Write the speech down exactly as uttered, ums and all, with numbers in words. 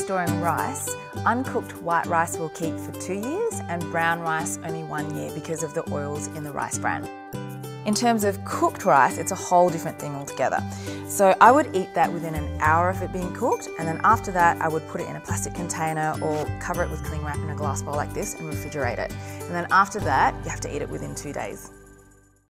storing rice, uncooked white rice will keep for two years and brown rice only one year because of the oils in the rice bran. In terms of cooked rice, it's a whole different thing altogether. So I would eat that within an hour of it being cooked, and then after that I would put it in a plastic container or cover it with cling wrap in a glass bowl like this and refrigerate it. And then after that, you have to eat it within two days.